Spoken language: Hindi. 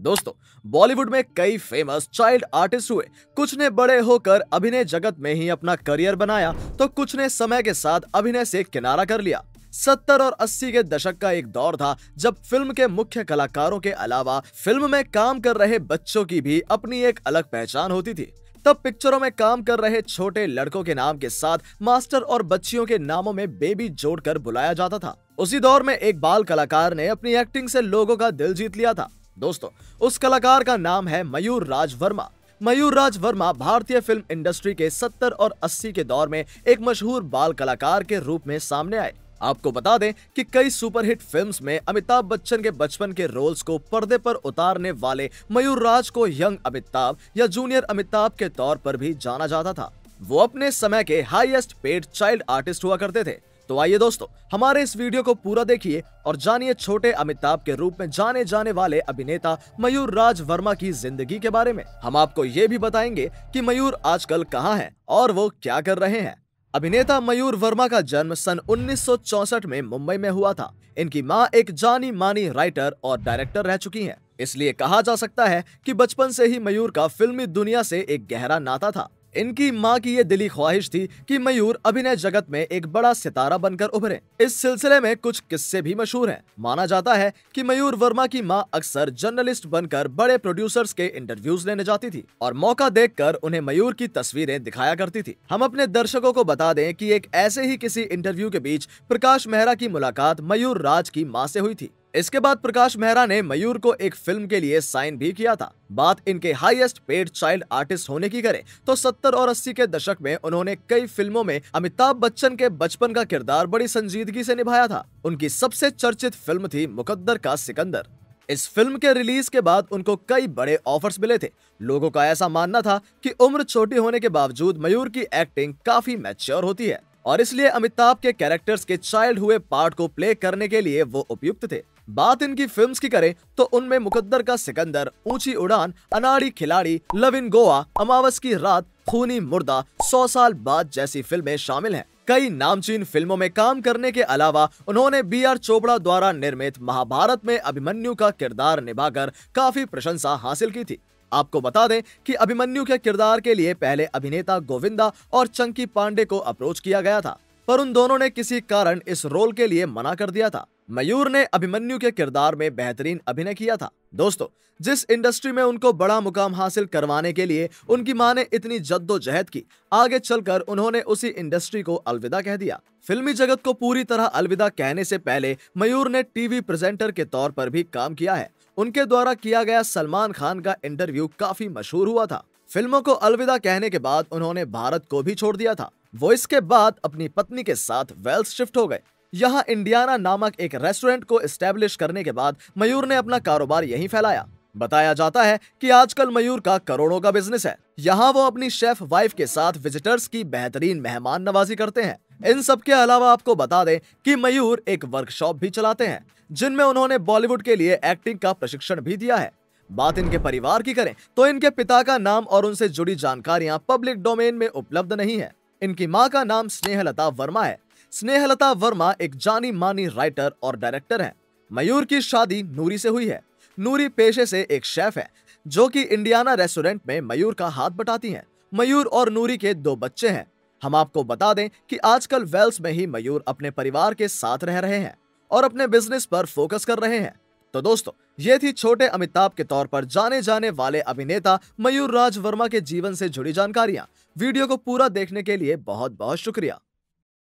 दोस्तों, बॉलीवुड में कई फेमस चाइल्ड आर्टिस्ट हुए। कुछ ने बड़े होकर अभिनय जगत में ही अपना करियर बनाया, तो कुछ ने समय के साथ अभिनय से किनारा कर लिया। 70 और 80 के दशक का एक दौर था जब फिल्म के मुख्य कलाकारों के अलावा फिल्म में काम कर रहे बच्चों की भी अपनी एक अलग पहचान होती थी। तब पिक्चरों में काम कर रहे छोटे लड़कों के नाम के साथ मास्टर और बच्चियों के नामों में बेबी जोड़कर बुलाया जाता था। उसी दौर में एक बाल कलाकार ने अपनी एक्टिंग से लोगों का दिल जीत लिया था। दोस्तों, उस कलाकार का नाम है मयूर राज वर्मा। मयूर राज वर्मा भारतीय फिल्म इंडस्ट्री के 70 और 80 के दौर में एक मशहूर बाल कलाकार के रूप में सामने आए। आपको बता दें कि कई सुपरहिट फिल्म्स में अमिताभ बच्चन के बचपन के रोल्स को पर्दे पर उतारने वाले मयूर राज को यंग अमिताभ या जूनियर अमिताभ के तौर पर भी जाना जाता था। वो अपने समय के हाईएस्ट पेड चाइल्ड आर्टिस्ट हुआ करते थे। तो आइए दोस्तों, हमारे इस वीडियो को पूरा देखिए और जानिए छोटे अमिताभ के रूप में जाने जाने वाले अभिनेता मयूर राज वर्मा की जिंदगी के बारे में। हम आपको ये भी बताएंगे कि मयूर आजकल कहाँ हैं और वो क्या कर रहे हैं। अभिनेता मयूर वर्मा का जन्म सन 1964 में मुंबई में हुआ था। इनकी मां एक जानी मानी राइटर और डायरेक्टर रह चुकी हैं। इसलिए कहा जा सकता है कि बचपन से ही मयूर का फिल्मी दुनिया से एक गहरा नाता था। इनकी मां की ये दिली ख्वाहिश थी कि मयूर अभिनय जगत में एक बड़ा सितारा बनकर उभरे। इस सिलसिले में कुछ किस्से भी मशहूर हैं। माना जाता है कि मयूर वर्मा की मां अक्सर जर्नलिस्ट बनकर बड़े प्रोड्यूसर्स के इंटरव्यूज लेने जाती थी और मौका देखकर उन्हें मयूर की तस्वीरें दिखाया करती थी। हम अपने दर्शकों को बता दें कि एक ऐसे ही किसी इंटरव्यू के बीच प्रकाश मेहरा की मुलाकात मयूर राज की मां से हुई थी। इसके बाद प्रकाश मेहरा ने मयूर को एक फिल्म के लिए साइन भी किया था। बात इनके हाईएस्ट पेड चाइल्ड आर्टिस्ट होने की करें तो 70 और 80 के दशक में उन्होंने कई फिल्मों में अमिताभ बच्चन के बचपन का किरदार बड़ी संजीदगी से निभाया था। उनकी सबसे चर्चित फिल्म थी मुकद्दर का सिकंदर। इस फिल्म के रिलीज के बाद उनको कई बड़े ऑफर्स मिले थे। लोगों का ऐसा मानना था कि उम्र छोटी होने के बावजूद मयूर की एक्टिंग काफी मैच्योर होती है और इसलिए अमिताभ के कैरेक्टर्स के चाइल्ड हुए पार्ट को प्ले करने के लिए वो उपयुक्त थे। बात इनकी फिल्म्स की करें तो उनमें मुकद्दर का सिकंदर, ऊंची उड़ान, अनाड़ी खिलाड़ी, लव इन गोवा, अमावस की रात, खूनी मुर्दा, 100 साल बाद जैसी फिल्में शामिल हैं। कई नामचीन फिल्मों में काम करने के अलावा उन्होंने बी.आर. चोपड़ा द्वारा निर्मित महाभारत में अभिमन्यु का किरदार निभाकर काफी प्रशंसा हासिल की थी। आपको बता दें कि अभिमन्यु के किरदार के लिए पहले अभिनेता गोविंदा और चंकी पांडे को अप्रोच किया गया था, पर उन दोनों ने किसी कारण इस रोल के लिए मना कर दिया था। मयूर ने अभिमन्यु के किरदार में बेहतरीन अभिनय किया था। दोस्तों, जिस इंडस्ट्री में उनको बड़ा मुकाम हासिल करवाने के लिए उनकी मां ने इतनी जद्दोजहद की, आगे चलकर उन्होंने उसी इंडस्ट्री को अलविदा कह दिया। फिल्मी जगत को पूरी तरह अलविदा कहने से पहले मयूर ने टीवी प्रेजेंटर के तौर पर भी काम किया है। उनके द्वारा किया गया सलमान खान का इंटरव्यू काफी मशहूर हुआ था। फिल्मों को अलविदा कहने के बाद उन्होंने भारत को भी छोड़ दिया था। वो इसके बाद अपनी पत्नी के साथ वेल्स शिफ्ट हो गए। यहाँ इंडियाना नामक एक रेस्टोरेंट को एस्टेब्लिश करने के बाद मयूर ने अपना कारोबार यहीं फैलाया। बताया जाता है कि आजकल मयूर का करोड़ों का बिजनेस है। यहाँ वो अपनी शेफ वाइफ के साथ विजिटर्स की बेहतरीन मेहमान नवाजी करते हैं। इन सब के अलावा आपको बता दें कि मयूर एक वर्कशॉप भी चलाते हैं, जिनमें उन्होंने बॉलीवुड के लिए एक्टिंग का प्रशिक्षण भी दिया है। बात इनके परिवार की करें तो इनके पिता का नाम और उनसे जुड़ी जानकारियां पब्लिक डोमेन में उपलब्ध नहीं है। इनकी मां का नाम स्नेहलता वर्मा है। स्नेहलता वर्मा एक जानी मानी राइटर और डायरेक्टर हैं। मयूर की शादी नूरी से हुई है। नूरी पेशे से एक शेफ है, जो कि इंडियाना रेस्टोरेंट में मयूर का हाथ बटाती हैं। मयूर और नूरी के 2 बच्चे हैं। हम आपको बता दें कि आजकल वेल्स में ही मयूर अपने परिवार के साथ रह रहे हैं और अपने बिजनेस पर फोकस कर रहे हैं। तो दोस्तों, ये थी छोटे अमिताभ के तौर पर जाने जाने वाले अभिनेता मयूर राज वर्मा के जीवन से जुड़ी जानकारियां। वीडियो को पूरा देखने के लिए बहुत बहुत शुक्रिया।